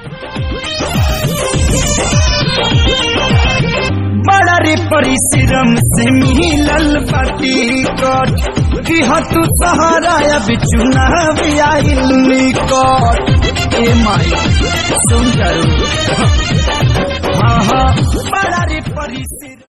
बड़ा रे परिश्रम से मिलल बाटी कट तू सहारा अब चुनाव आइल निकट ए माई सुन करू हाँ हाँ बड़ा रे परिश्रम